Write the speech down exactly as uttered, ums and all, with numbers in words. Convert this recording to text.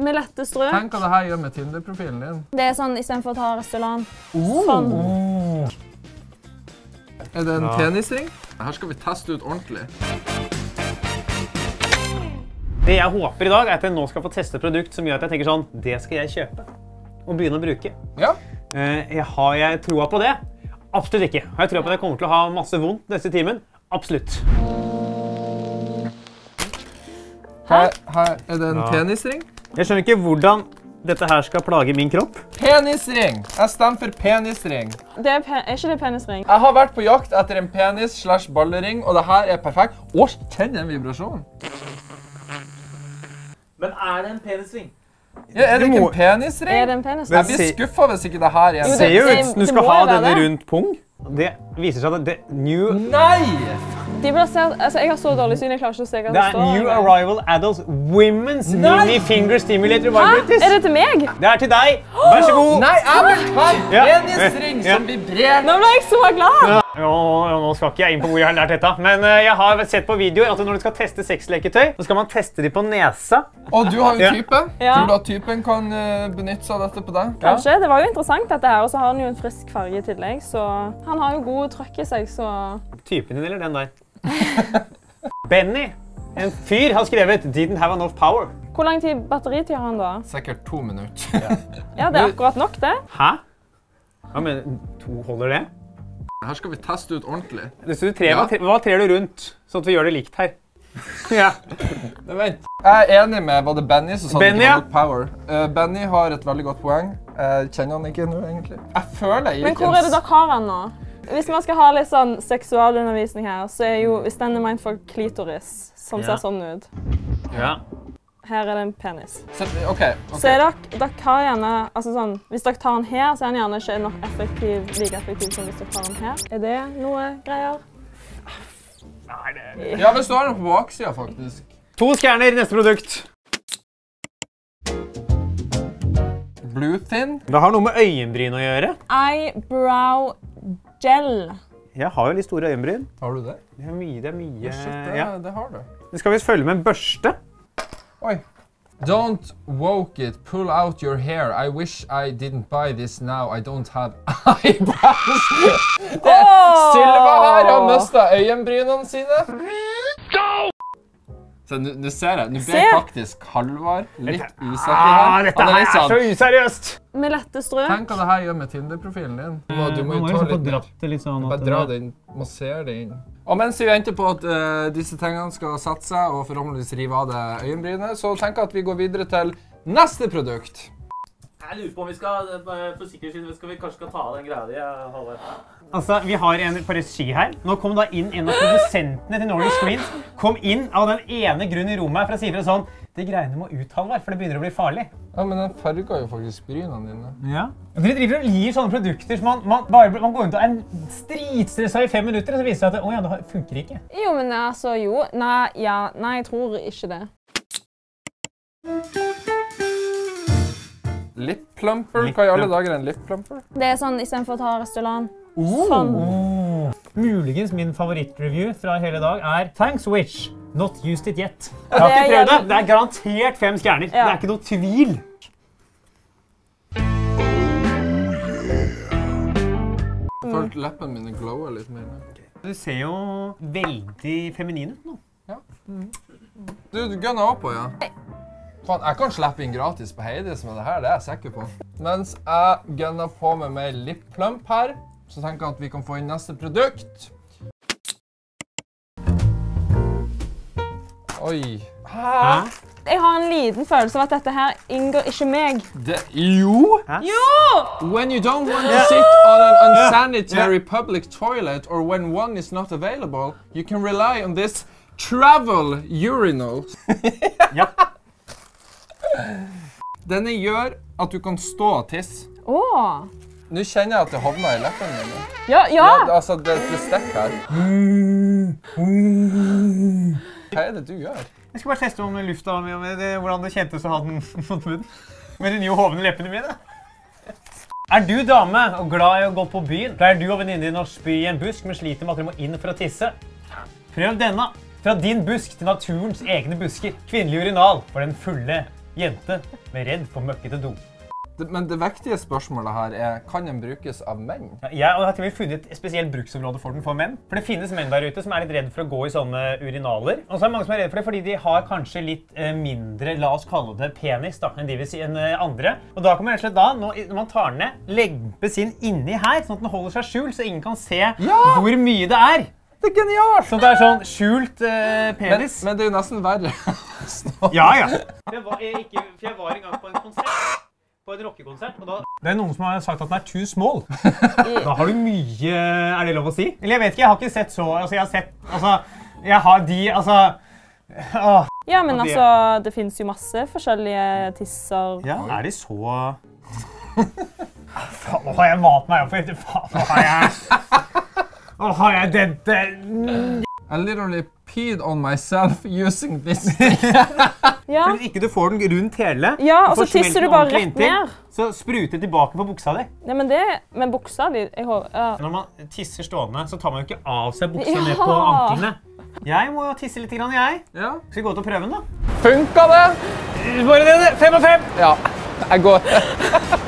Med lette strøk. Tenk hva det her gjør med Tinder-profilen din. Det er sånn, i stedet for å ta restaurant. Oh. Sånn. Oh. Er det en penisring? Her skal vi teste ut ordentlig. Det jeg håper i dag er at jeg nå skal få teste et produkt som gjør at jeg tenker sånn, det skal jeg kjøpe og begynne å bruke. Ja. Eh, har jeg troa på det? Absolutt ikke. Har jeg troa på at jeg kommer til å ha masse vondt neste timen? Absolutt. Her, her er det en ja. penisring. Jeg skjønner ikke hvordan dette her skal plage min kropp. Penisring! Jeg stemmer for penisring. Det er, pe er ikke det penisring? Jeg har vært på jakt etter en penis slash ballering, og det her er perfekt. Å, kjenn den vibrasjonen. Men er det en penisring? Ja, er det ikke en penisring? Er det en penisring? Jeg blir skuffet hvis ikke det her er en penisring. Det ser jo ut som du skal ha denne rundt pung. Det viser seg at det er new... Nei! De burde se, altså jeg har så dårlig syn, jeg klarer ikke å se hva det står. Det er New Arrival Adults Women's Mini Finger Stimulator Vibratis. Hæ? Er det til meg? Det er til deg. Vær så god. Nei, jeg vil ha en penisring som vibrerer. Nå ble jeg så glad. Ja. Ja, nå skal ikke jeg inn på hvor jeg har lært dette, men jeg har sett på videoer at når du skal teste sexleketøy, så skal man teste de på nesa. Og du har jo type. Ja. Tror du at typen kan benytte seg av dette på deg? Kanskje. Det var jo interessant dette her, og så har han jo en frisk farge i tillegg, så han har jo god trøkk i seg, så... Typen din eller den der? Benny, en fyr, har skrevet Didn't have enough power. Hvor lang tid batteritid har han da? Sikkert to minutter. Ja, ja det er akkurat nok det. Hæ? Hva mener du? To holder det? Her skal vi teste ut ordentlig. Det står tre, ja. hva, hva trer du rundt, sånn at vi gjør det likt her? Ja. Men vent. Jeg er enig med både Benny som sa Benny, det ja. nok power. Uh, Benny har et veldig godt poeng. Jeg kjenner han ikke nå, egentlig. Jeg føler jeg Men hvor er det dere har han nå? Hvis man skal ha litt sånn seksualundervisning her, så er jo, hvis den er ment for klitoris, som ja. ser sånn ut. Ja. Her er det en penis. Så, okay, okay. så er dere, dere har gjerne, altså sånn, hvis dere tar den her, så er den gjerne ikke nok effektiv, like effektiv som hvis dere tar den her. Er det noe greier? Nei, det... Ja, hvis du har den på baksida, faktisk. To stjerner, neste produkt. Blue Thin. Det har noe med øyenbryn å gjøre. Eyebrow gel. Jeg har jo litt store øyenbryn. Har du det? Det er mye, det er mye. Oh, shit, det, ja. det har du. Det skal visst følge med en børste. Oi. Don't woke it, pull out your hair. I wish I didn't buy this now. I don't have eyebrows. Det oh! Sylva her har mistet øyenbrynene sine. Så nå ser jeg, nå ble jeg faktisk Halvard litt usikker her. Ah, dette her er så useriøst! Med lette strøk. Tenk hva det her gjør med Tinder-profilen din. Du må, du må jo ta litt, litt, litt sånn bare dra det inn, massere det inn. Og mens vi venter på at uh, disse tingene skal sette seg og forhåpentligvis rive av det øyenbrynet, så tenker jeg at vi går videre til neste produkt. Jeg lurer på om vi skal, for sikkerhets skyld, skal vi kanskje skal ta av den greia di, Halvard. Altså, vi har en på regi her. Nå kom da inn en av produsentene til Nordic Screens. Kom inn av den ene grunnen i rommet her for å si for det sånn, det greiene må ut, Halvard, for det begynner å bli farlig. Ja, men den farger jo faktisk brynene dine. Ja. Dere driver og gir sånne produkter som man, man, bare, man går rundt og er stridstresset i fem minutter, og så viser det seg at, å ja, det funker ikke. Jo, men altså, jo. Nei, ja, nei, jeg tror ikke det. Lip plumper? Hva i alle dager er en lip plumper? Det er sånn, i stedet for å ta restaurant. Oh. Sånn. Oh. Muligens min favorittreview fra hele dag er Thanks Witch, not used it yet. Jeg har ikke prøvd det. Det er garantert fem stjerner. Ja. Det er ikke noe tvil. Jeg følte leppene mine glower litt mer. Du ser jo veldig feminin ut nå. Ja. Mm. Du, du gønner opp på, ja. Fan, jeg kan slippe inn gratis på Heidis med det her, det er jeg sikker på. Mens jeg gønner på med meg lip plump her, så tenker jeg at vi kan få inn neste produkt. Oi. Hæ? Jeg har en liten følelse av at dette her inngår ikke meg. Det, jo? Hæ? Jo! When you don't want to sit on an unsanitary public toilet or when one is not available, you can rely on this travel urinal. Ja. Denne gjør at du kan stå og tisse. Åh. Nå kjenner jeg at det hovner i leppene mine. Ja, ja! Ja, altså, det, det stikker her. Hva er det du gjør? Jeg skal bare teste om lufta med, med det, hvordan det kjentes å ha den mot munnen. Med de nye hovne leppene mine. Er du dame og glad i å gå på byen? Pleier du og venninnen din å spy i en busk, men sliter med at dere må inn for å tisse? Prøv denne. Fra din busk til naturens egne busker. Kvinnelig urinal for den fulle jente med redd for møkkete do. Det, men det viktige spørsmålet her er, kan den brukes av menn? Ja, jeg har til og med funnet et spesielt bruksområde for den for menn. For det finnes menn der ute som er litt redd for å gå i sånne urinaler. Og så er det mange som er redd for det fordi de har kanskje litt eh, mindre, la oss kalle det penis da, enn de vil si enn eh, andre. Og da kan man rett og slett da, når, når man tar den ned, legge sin inni her, sånn at den holder seg skjult, så ingen kan se ja! Hvor mye det er. Det er genialt! Sånn at det er sånn skjult eh, penis. Men, men det er jo nesten verre. Ja, ja. For jeg, var, jeg, ikke, for jeg var en gang på en konsert. På en rockekonsert, og da... Det er noen som har sagt at den er too small. Da har du mye... Er det lov å si? Eller jeg vet ikke, jeg har ikke sett så... Altså, jeg har sett... Altså, jeg har de... Altså... Åh. Ja, men altså, det finnes jo masse forskjellige tisser. Ja, er de så... Faen, nå har jeg malt meg opp, for ikke faen, nå har jeg... Nå har jeg dette... I literally peed on myself using this. Ja. Hvis ikke du får den rundt hele, ja, og så tisser du bare rett inntil, ned. Så spruter tilbake på buksa di. Ja, men det... Men buksa di... Jeg håper, ja. Når man tisser stående, så tar man jo ikke av seg buksa ja. Ned på anklene. Jeg må tisse litt grann, jeg. Ja. Skal vi gå til prøven, da? Funka det? Bare det, det. Fem av fem. Ja, jeg går.